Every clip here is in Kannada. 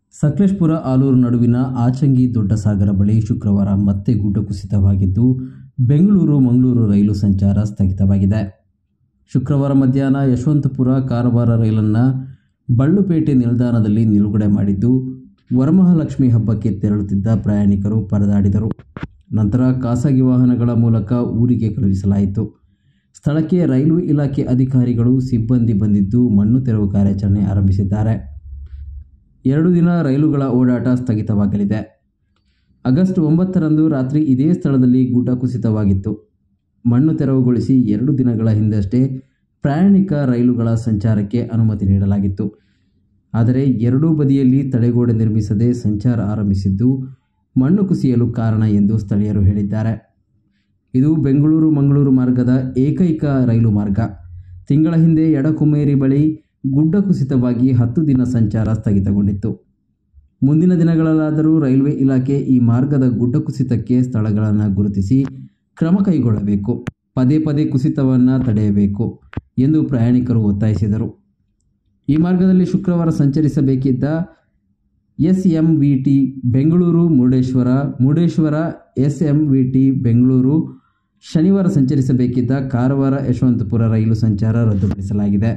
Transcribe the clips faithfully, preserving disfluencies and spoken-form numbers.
ಸಕಲೇಶಪುರ ಆಲೂರು ನಡುವಿನ ಆಚಂಗಿ ದೊಡ್ಡಸಾಗರ ಬಳಿ ಶುಕ್ರವಾರ ಮತ್ತೆ ಗುಡ್ಡ ಕುಸಿತವಾಗಿದ್ದು ಬೆಂಗಳೂರು ಮಂಗಳೂರು ರೈಲು ಸಂಚಾರ ಸ್ಥಗಿತವಾಗಿದೆ. ಶುಕ್ರವಾರ ಮಧ್ಯಾಹ್ನ ಯಶವಂತಪುರ ಕಾರವಾರ ರೈಲನ್ನು ಬಳ್ಳುಪೇಟೆ ನಿಲ್ದಾಣದಲ್ಲಿ ನಿಲುಗಡೆ ಮಾಡಿದ್ದು ವರಮಹಾಲಕ್ಷ್ಮಿ ಹಬ್ಬಕ್ಕೆ ತೆರಳುತ್ತಿದ್ದ ಪ್ರಯಾಣಿಕರು ಪರದಾಡಿದರು. ನಂತರ ಖಾಸಗಿ ವಾಹನಗಳ ಮೂಲಕ ಊರಿಗೆ ಕಳುಹಿಸಲಾಯಿತು. ಸ್ಥಳಕ್ಕೆ ರೈಲ್ವೆ ಇಲಾಖೆ ಅಧಿಕಾರಿಗಳು ಸಿಬ್ಬಂದಿ ಬಂದಿದ್ದು ಮಣ್ಣು ತೆರವು ಕಾರ್ಯಾಚರಣೆ ಆರಂಭಿಸಿದ್ದಾರೆ. ಎರಡು ದಿನ ರೈಲುಗಳ ಓಡಾಟ ಸ್ಥಗಿತವಾಗಲಿದೆ. ಆಗಸ್ಟ್ ಒಂಬತ್ತರಂದು ರಾತ್ರಿ ಇದೇ ಸ್ಥಳದಲ್ಲಿ ಗುಡ್ಡ ಕುಸಿತವಾಗಿತ್ತು. ಮಣ್ಣು ತೆರವುಗೊಳಿಸಿ ಎರಡು ದಿನಗಳ ಹಿಂದಷ್ಟೇ ಪ್ರಯಾಣಿಕ ರೈಲುಗಳ ಸಂಚಾರಕ್ಕೆ ಅನುಮತಿ ನೀಡಲಾಗಿತ್ತು. ಆದರೆ ಎರಡೂ ಬದಿಯಲ್ಲಿ ತಡೆಗೋಡೆ ನಿರ್ಮಿಸದೆ ಸಂಚಾರ ಆರಂಭಿಸಿದ್ದು ಮಣ್ಣು ಕುಸಿಯಲು ಕಾರಣ ಎಂದು ಸ್ಥಳೀಯರು ಹೇಳಿದ್ದಾರೆ. ಇದು ಬೆಂಗಳೂರು ಮಂಗಳೂರು ಮಾರ್ಗದ ಏಕೈಕ ರೈಲು ಮಾರ್ಗ. ತಿಂಗಳ ಹಿಂದೆ ಎಡಕುಮೇರಿ ಬಳಿ ಗುಡ್ಡ ಕುಸಿತವಾಗಿ ಹತ್ತು ದಿನ ಸಂಚಾರ ಸ್ಥಗಿತಗೊಂಡಿತ್ತು. ಮುಂದಿನ ದಿನಗಳಲ್ಲಾದರೂ ರೈಲ್ವೆ ಇಲಾಖೆ ಈ ಮಾರ್ಗದ ಗುಡ್ಡ ಕುಸಿತಕ್ಕೆ ಸ್ಥಳಗಳನ್ನು ಗುರುತಿಸಿ ಕ್ರಮ ಕೈಗೊಳ್ಳಬೇಕು, ಪದೇ ಪದೇ ಕುಸಿತವನ್ನು ತಡೆಯಬೇಕು ಎಂದು ಪ್ರಯಾಣಿಕರು ಒತ್ತಾಯಿಸಿದರು. ಈ ಮಾರ್ಗದಲ್ಲಿ ಶುಕ್ರವಾರ ಸಂಚರಿಸಬೇಕಿದ್ದ S M V T Bengaluru Murudeshwar Murudeshwar S M V T Bengaluru ಶನಿವಾರ ಸಂಚರಿಸಬೇಕಿದ್ದ ಕಾರವಾರ ಯಶವಂತಪುರ ರೈಲು ಸಂಚಾರ ರದ್ದುಪಡಿಸಲಾಗಿದೆ.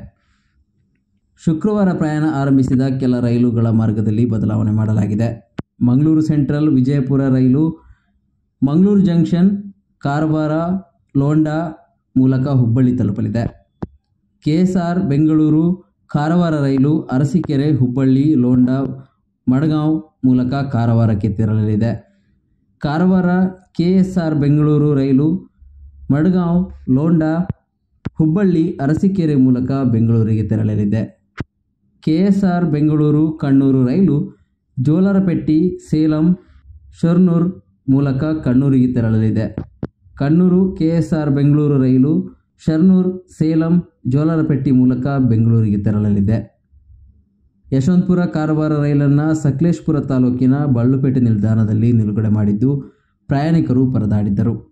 ಶುಕ್ರವಾರ ಪ್ರಯಾಣ ಆರಂಭಿಸಿದ ಕೆಲ ರೈಲುಗಳ ಮಾರ್ಗದಲ್ಲಿ ಬದಲಾವಣೆ ಮಾಡಲಾಗಿದೆ. ಮಂಗಳೂರು ಸೆಂಟ್ರಲ್ ವಿಜಯಪುರ ರೈಲು ಮಂಗಳೂರು ಜಂಕ್ಷನ್ ಕಾರವಾರ ಲೋಂಡಾ ಮೂಲಕ ಹುಬ್ಬಳ್ಳಿ ತಲುಪಲಿದೆ. ಕೆಎಸ್ಆರ್ ಬೆಂಗಳೂರು ಕಾರವಾರ ರೈಲು ಅರಸೀಕೆರೆ ಹುಬ್ಬಳ್ಳಿ ಲೋಂಡಾ ಮಡಗಾಂವ್ ಮೂಲಕ ಕಾರವಾರಕ್ಕೆ ತೆರಳಲಿದೆ. ಕಾರವಾರ ಕೆಎಸ್ಆರ್ ಬೆಂಗಳೂರು ರೈಲು ಮಡಗಾಂವ್ ಲೋಂಡಾ ಹುಬ್ಬಳ್ಳಿ ಅರಸೀಕೆರೆ ಮೂಲಕ ಬೆಂಗಳೂರಿಗೆ ತೆರಳಲಿದೆ. ಕೆಎಸ್ಆರ್ ಬೆಂಗಳೂರು ಕಣ್ಣೂರು ರೈಲು ಜೋಲಾರಪೇಟೆ ಸೇಲಂ ಶರ್ನೂರ್ ಮೂಲಕ ಕಣ್ಣೂರಿಗೆ ತೆರಳಲಿದೆ. ಕಣ್ಣೂರು ಕೆಎಸ್ಆರ್ ಬೆಂಗಳೂರು ರೈಲು ಶರ್ನೂರ್ ಸೇಲಂ ಜೋಲಾರಪೇಟೆ ಮೂಲಕ ಬೆಂಗಳೂರಿಗೆ ತೆರಳಲಿದೆ. ಯಶವಂತಪುರ ಕಾರವಾರ ರೈಲನ್ನು ಸಕಲೇಶಪುರ ತಾಲೂಕಿನ ಬಳ್ಳುಪೇಟೆ ನಿಲ್ದಾಣದಲ್ಲಿ ನಿಲುಗಡೆ ಮಾಡಿದ್ದು ಪ್ರಯಾಣಿಕರು ಪರದಾಡಿದ್ದರು.